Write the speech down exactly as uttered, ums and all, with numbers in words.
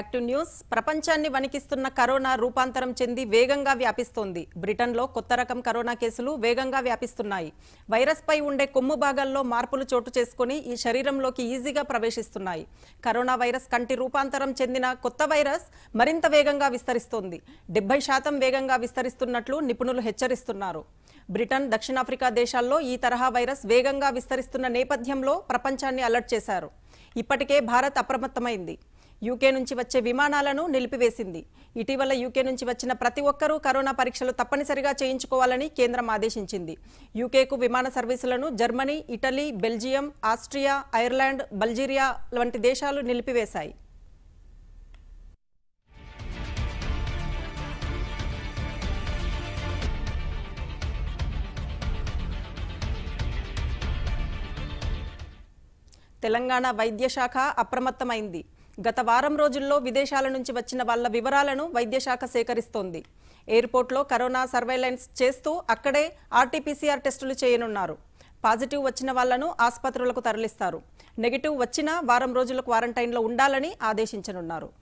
Active news ప్రపంచాన్ని వణికిస్తున్న corona రూపాంతరం చెంది వేగంగా వ్యాపిస్తోంది. బ్రిటన్లో కొత్త రకం కరోనా కేసులు వేగంగా వ్యాపిస్తున్నాయి. వైరస్ పై ఉండే కొమ్ము భాగాల్లో మార్పులు చోటు చేసుకొని ఈ శరీరంలోకి ఈజీగా ప్రవేశిస్తున్నాయి. కరోనా వైరస్ కంటి రూపాంతరం చెందిన కొత్త వైరస్ మరింత వేగంగా విస్తరిస్తోంది. డెబ్బై శాతం వేగంగా విస్తరిస్తున్నట్లు నిపుణులు హెచ్చరిస్తున్నారు. బ్రిటన్, దక్షిణాఫ్రికా దేశాల్లో ఈ తరహా వైరస్ వేగంగా విస్తరిస్తున్న నేపథ్యంలో ప్రపంచాన్ని అలర్ట్ చేశారు. ఇప్పటికే భారత్ అప్రమత్తమైంది. యూకే నుంచి వచ్చే విమానాలను నిలిపివేసింది. ఇటీవల యూకే నుంచి వచ్చిన ప్రతి ఒక్కరూ కరోనా పరీక్షలు తప్పనిసరిగా చేయించుకోవాలని కేంద్రం ఆదేశించింది. యూకేకు విమాన సర్వీసులను Germany, Italy, Belgium, Austria, Ireland, Bulgaria వంటి దేశాలు నిలిపివేశాయి. తెలంగాణ వైద్య శాఖ అప్రమత్తమైంది. గత వారం రోజుల్లో విదేశాల నుంచి వచ్చిన వాళ్ల వివరాలను వైద్యశాఖ సేకరిస్తోంది. ఎయిర్పోర్ట్లో కరోనా సర్వేలెన్స్ చేస్తూ అక్కడే ఆర్టీపీసీఆర్ టెస్టులు చేయనున్నారు. పాజిటివ్ వచ్చిన వాళ్లను ఆసుపత్రులకు తరలిస్తారు. నెగిటివ్ వచ్చినా వారం రోజుల క్వారంటైన్లో ఉండాలని ఆదేశించనున్నారు.